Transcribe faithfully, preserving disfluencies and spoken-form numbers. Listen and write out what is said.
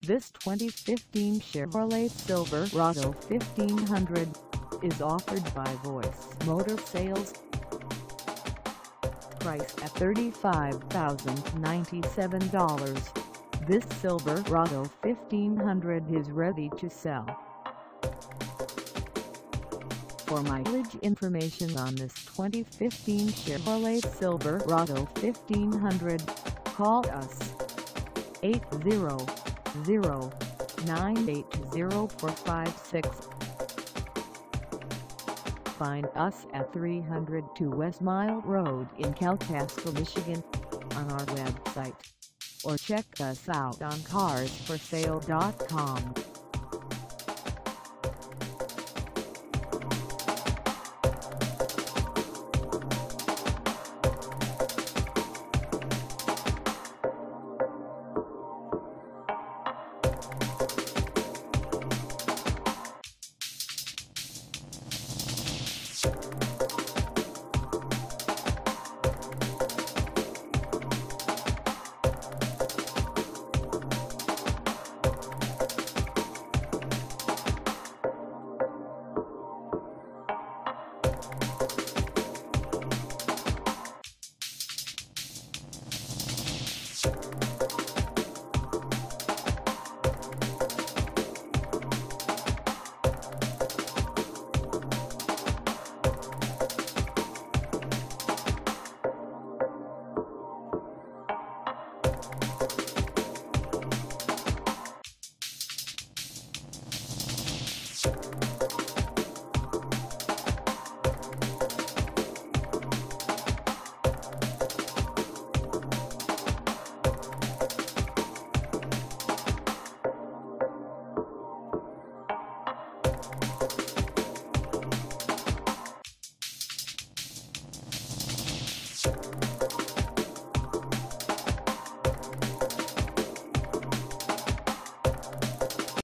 This twenty fifteen Chevrolet Silverado fifteen hundred is offered by Voice Motor Sales. Priced at thirty-five thousand ninety-seven dollars, this Silverado fifteen hundred is ready to sell. For mileage information on this twenty fifteen Chevrolet Silverado fifteen hundred, call us eight zero zero, nine eight zero, four five six. Find us at three hundred two West Mile Road in Kalkaska, Michigan, on our website, or check us out on cars for sale dot com. You